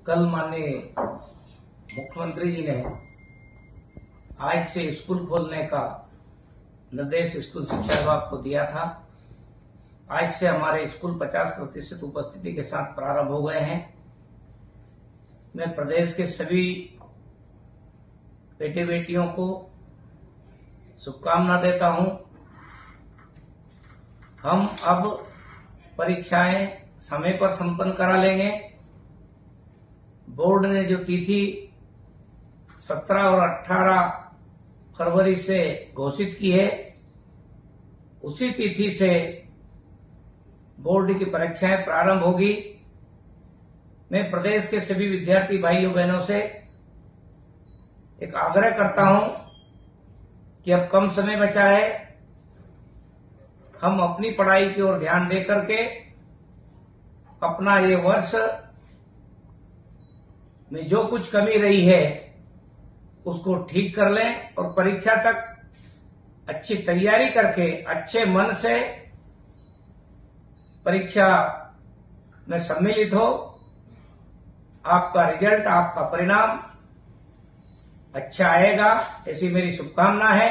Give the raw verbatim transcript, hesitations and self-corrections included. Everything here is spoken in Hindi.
कल माननीय मुख्यमंत्री जी ने आज से स्कूल खोलने का निर्देश स्कूल शिक्षा विभाग को दिया था। आज से हमारे स्कूल पचास प्रतिशत उपस्थिति के साथ प्रारंभ हो गए हैं। मैं प्रदेश के सभी बेटे बेटियों को शुभकामना देता हूं। हम अब परीक्षाएं समय पर संपन्न करा लेंगे। बोर्ड ने जो तिथि सत्रह और अठारह फरवरी से घोषित की है, उसी तिथि से बोर्ड की परीक्षाएं प्रारंभ होगी। मैं प्रदेश के सभी विद्यार्थी भाइयों बहनों से एक आग्रह करता हूं कि अब कम समय बचा है, हम अपनी पढ़ाई की ओर ध्यान दे करके अपना ये वर्ष में जो कुछ कमी रही है उसको ठीक कर लें और परीक्षा तक अच्छी तैयारी करके अच्छे मन से परीक्षा में सम्मिलित हो। आपका रिजल्ट, आपका परिणाम अच्छा आएगा, ऐसी मेरी शुभकामना है।